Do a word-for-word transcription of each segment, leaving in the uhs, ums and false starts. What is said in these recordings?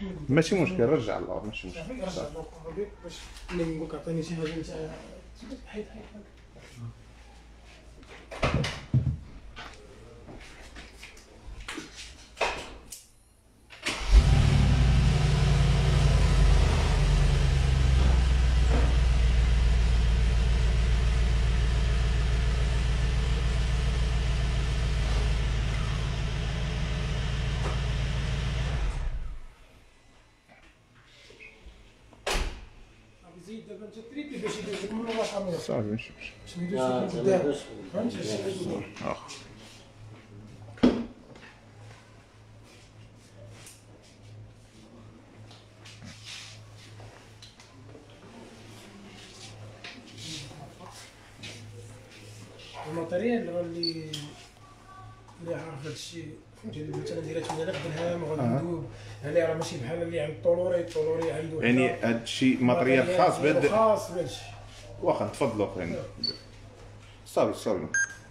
ماشي مشكل، رجع الله ماشي مشكل. صافي رجع دونك باش ملي نقولك عطيني شي حاجه نتاع حيد حيد زيد دابا انت تريبي باش يدير لك من ورا الكاميرا صافي ماشي مشكل. باش ما يديرش لك من قدام فهمتي. واخا الماتيريال اللي اللي عارف هادشي فهمتي، مثلا ديرات من هنا بالهام وغادي ندوب هنا، راه ماشي بحال اللي عند الطولوري، الطولوري عنده يعني هادشي ماتريال خاص بهاد خاص بهادشي. واخا تفضلوا اخويا. صافي صافي.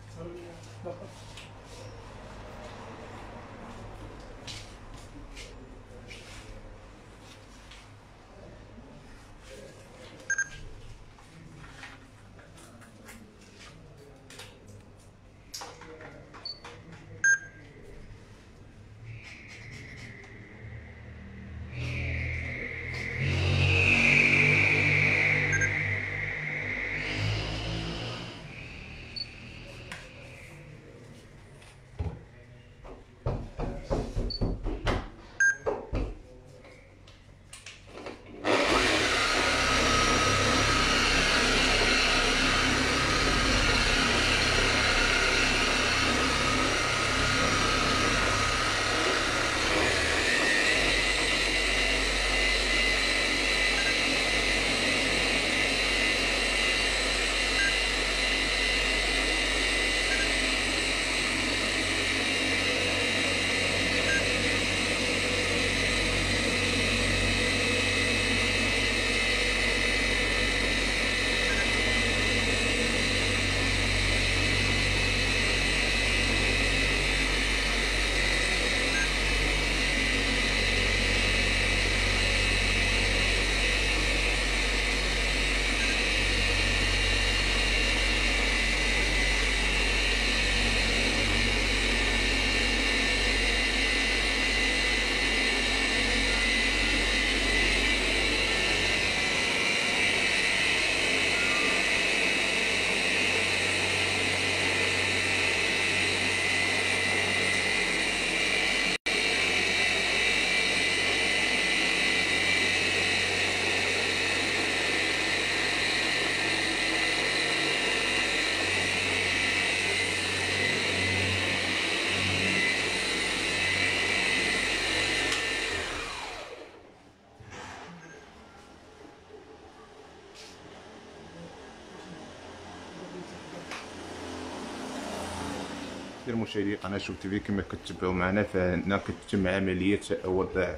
دير مشاهدي قناه شوف تيفي كما كتبعوا معنا، فهنا كتتم عمليه وضع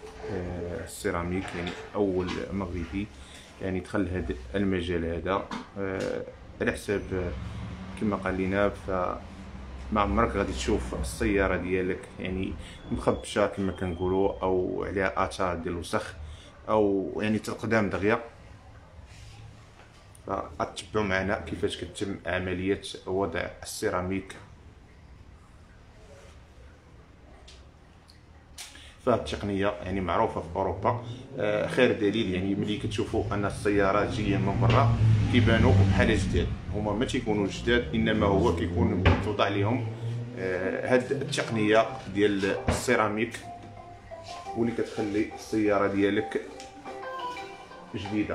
السيراميك، يعني اول مغربي يعني دخل هذا المجال هذا على حساب كما قال لنا. ف ما عمرك غادي تشوف السياره ديالك يعني مخبشه كما كنقولوا، او عليها اثار ديال الوسخ، او يعني تقدام دغيا. فغتبعوا معنا كيفاش كتتم عمليه وضع السيراميك. فهاد التقنيه يعني معروفه في اوروبا، آه خير دليل يعني ملي كتشوفوا ان السيارات جايه من برا كيبانوا بحال جداد، هما ما تيكونوا جداد، انما هو كيكون توضع لهم آه هاد التقنيه ديال السيراميك، واللي كتخلي السياره ديالك جديده.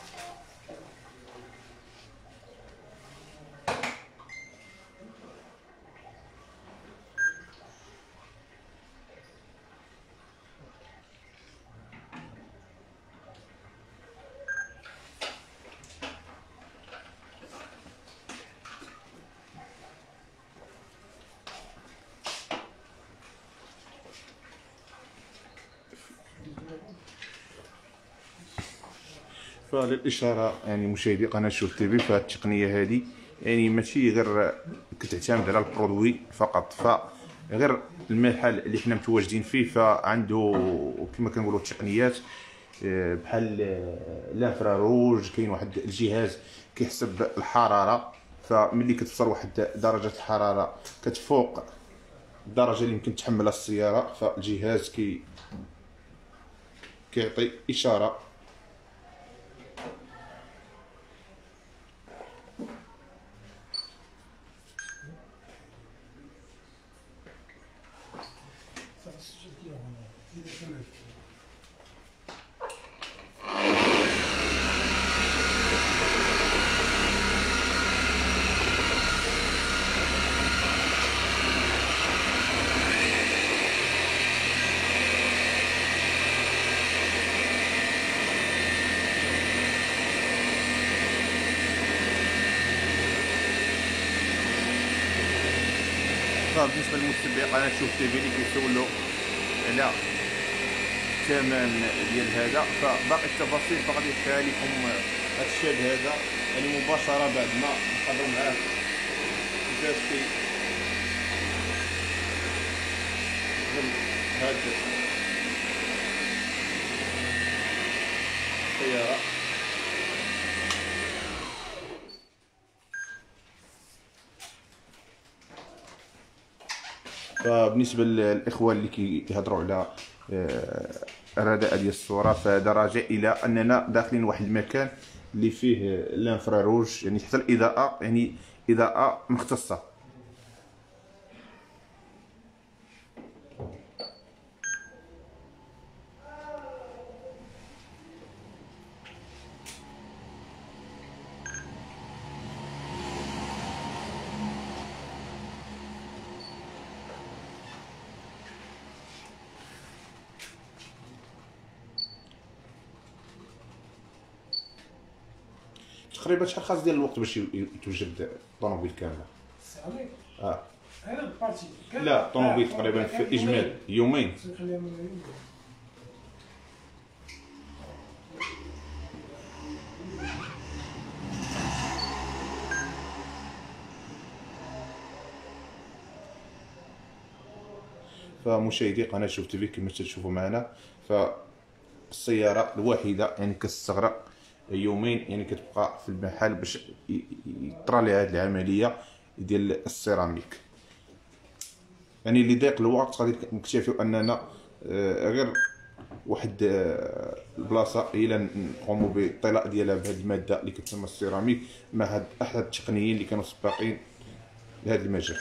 فللاشاره يعني مشاهدي قناه شوف تيفي، فهاد التقنيه هذه يعني ماشي غير كتعتمد على البرودوي فقط، فغير المحل اللي حنا متواجدين فيه فعنده كما كنقولوا التقنيات بحال الانفراروج. كاين واحد الجهاز كيحسب الحراره، فملي كتوصل واحد درجه الحراره كتفوق الدرجه اللي يمكن تحملها السياره، فالجهاز كي كيعطي اشاره. فبالنسبه للمتبعي قناه شوف تي في اللي كيسولوا على الثمن ديال هذا، فباقي التفاصيل فغادي يحكيها لكم هذا الشاب هذا يعني مباشره بعد ما نحضروا معاه كيفاش كي هاد السياره. فبالنسبه للاخوان اللي كيهضروا على الرداء ديال الصوره، فهذا راجع الى اننا داخلين واحد المكان اللي فيه الانفراروج، يعني حتى الاضاءه يعني اضاءه مختصه. تقريبا شحال خاص ديال الوقت باش يتوجد الطوموبيل كامله؟ السعودي اه هذا البارتي لا الطوموبيل تقريبا في اجمال يومين. فمشاهدي قناه شوف تي في كما تشوفوا معنا، فالسياره الواحده يعني كتستغرق يومين، يعني كتبقى في المحل باش يطرى لها هذه العمليه ديال السيراميك. يعني اللي ضيق الوقت غادي نكتشفوا اننا غير واحد البلاصه الى نقوموا بالطلاء ديالها بهذه الماده اللي كتسمى السيراميك مع هاد احد التقنيين اللي كانوا سباقين لهذا المجال.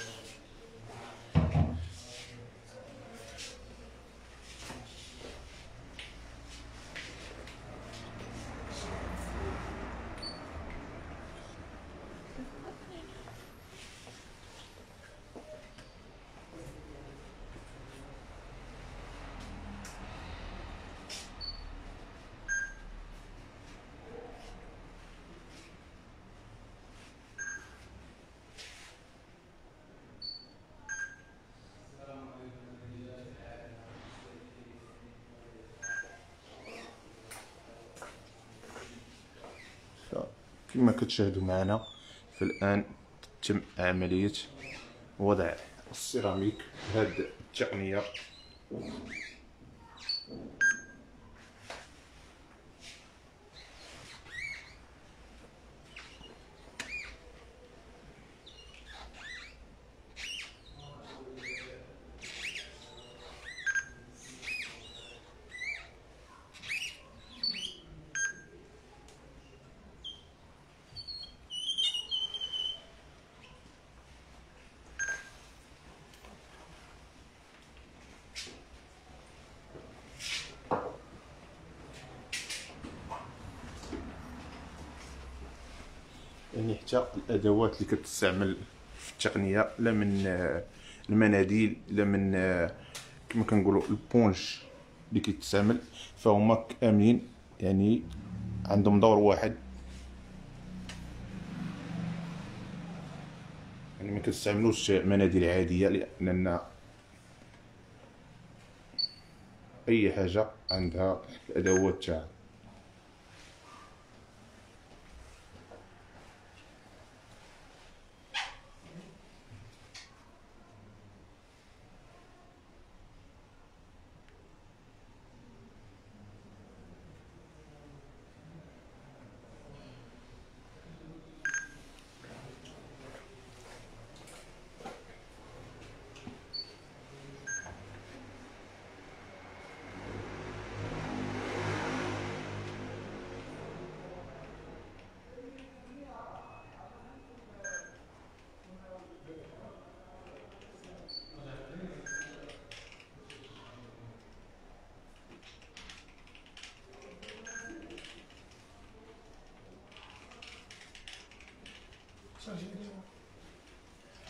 كما كتشاهدوا معنا فالآن تم عملية وضع السيراميك بهذه التقنية. يعني حتى الادوات اللي كتستعمل في التقنيه، لا من المناديل لا من كما كنقولوا البونج اللي كيتستعمل، فهما كاملين يعني عندهم دور واحد. يعني ما كنستعملوش مناديل عاديه، لان اي حاجه عندها الادوات تاعها.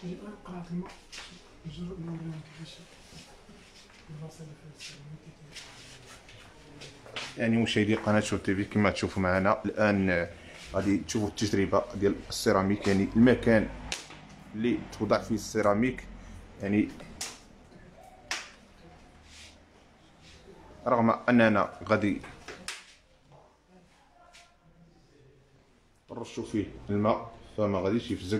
تجي قرعة الماء نجرب نوريهم كيفاش البلاصه اللي فيها السيراميك. يعني مشاهدي قناه شوف تيفي كما تشوفوا معنا الان غادي تشوفوا التجربه ديال السيراميك. يعني المكان اللي توضع فيه السيراميك، يعني رغم اننا غادي نرشوا فيه الماء فما غاديش يفزق.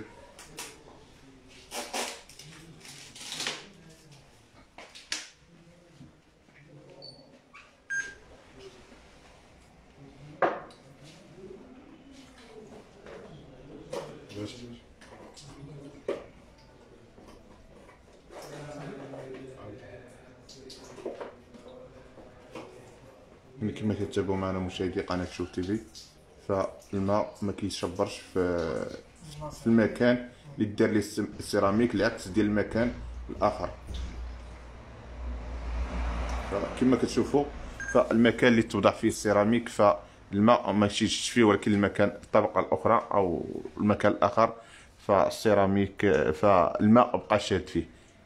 يعني كما كتتابعوا معنا مشاهدي قناه شوف تيفي، فالماء ما كيشبرش في في المكان اللي دار ليه السيراميك العكس ديال المكان الاخر. فكما كتشوفوا فالمكان اللي توضع فيه السيراميك فالماء ما يشيش فيه، ولكن المكان الطبقه الاخرى او المكان الاخر فالسيراميك فالماء بقى شاد فيه.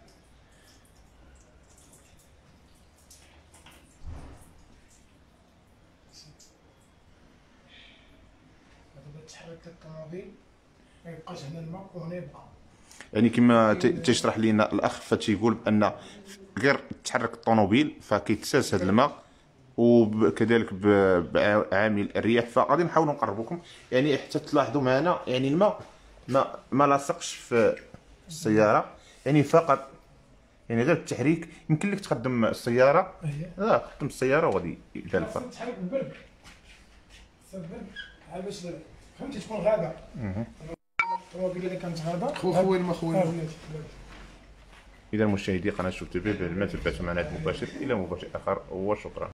تحرك الطوموبيل ما يبقاش هنا الماء وهنا يبقى. يعني كما تيشرح لنا الاخ فتيقول بان غير تحرك الطوموبيل فكيتساس هذا الماء، وكذلك بعامل الرياح. فغادي نحاولوا نقربوكم يعني حتى تلاحظوا معنا، يعني الماء ما ما لاصقش في السياره، يعني فقط يعني غير التحريك. يمكن لك تخدم السياره، اه تخدم السياره وغادي يبدا الفرق. تحرك بالبرد البرد على باش فهمتي تكون غاده. الطوموبيل اذا كانت غاده خو خويا ما خويا. اذا مشاهدي قناه شوف تيفي، بعد ما تبعتوا معنا هذا المباشر الى مباشر اخر، وشكرا.